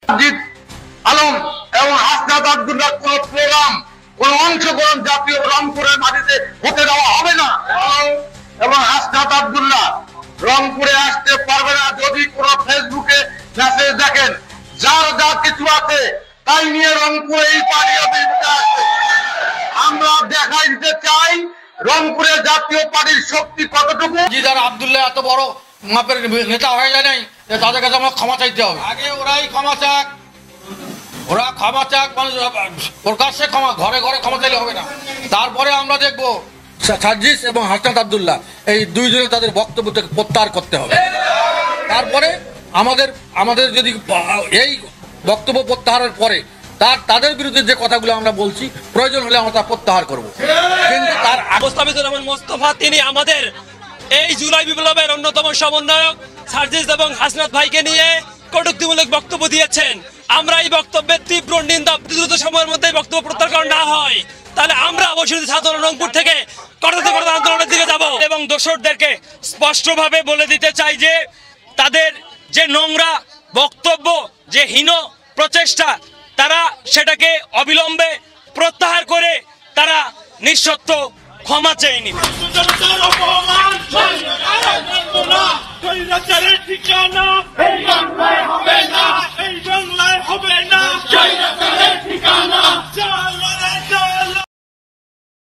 সার্জিস আলম এবং হাসনাত আব্দুল্লাহ কোন প্রোগ্রাম কোন অংশগ্রহণ জাতীয় রংপুরের মাটিতে হতে দেওয়া হবে না এবং হাসনাত আব্দুল্লাহ রংপুরে আসতে পারবে না। যদি কোনো ফেসবুকে মেসেজ দেখেন যার যা কিছু আছে তাই নিয়ে রংপুরে এই পার্টি অফিসে আসবে। আমরা দেখাই দিতে চাই রংপুরের জাতীয় পার্টির শক্তি কতটুকু। যারা আব্দুল্লাহ এত বড় মাপের নেতা হয়ে যায় নাই, তাদের কাছে আমরা ক্ষমা চাইতে হবে। আগে ওরাই ক্ষমা চাক, ওরা ক্ষমা চাক, মানে প্রকাশ্যে ক্ষমা, ঘরে ঘরে ক্ষমা চাইলে হবে না। তারপরে আমরা দেখবো সার্জিস এবং হাসনাত আব্দুল্লাহ এই দুইজনে তাদের বক্তব্য থেকে প্রত্যাহার করতে হবে। তারপরে আমাদের যদি এই বক্তব্য প্রত্যাহারের পরে তাদের বিরুদ্ধে যে কথাগুলো আমরা বলছি প্রয়োজন হলে আমরা তা প্রত্যাহার করবো। কিন্তু তার মোস্তাফিজুর রহমান মোস্তফা তিনি আমাদের এই জুলাই বিপ্লবের অন্যতম সমন্বয়ক সার্জিস এবং হাসনাত ভাইকে নিয়ে কটূক্তিমূলক বক্তব্য দিয়েছেন। আমরা এই বক্তব্যের তীব্র নিন্দা, দ্রুত সময়ের মধ্যে বক্তব্য প্রত্যাহার না হয় তাহলে আমরা অবশ্যই ছাত্র রংপুর থেকে করতে আন্দোলনের দিকে যাব এবং দোসরদেরকে স্পষ্টভাবে বলে দিতে চাই যে তাদের যে নোংরা বক্তব্য, যে হীন প্রচেষ্টা, তারা সেটাকে অবিলম্বে প্রত্যাহার করে তারা নিঃশর্ত ক্ষমা চেয়ে নিবে। ঠিকানা এই বাংলায় হবে না, এই বাংলায় হবে না।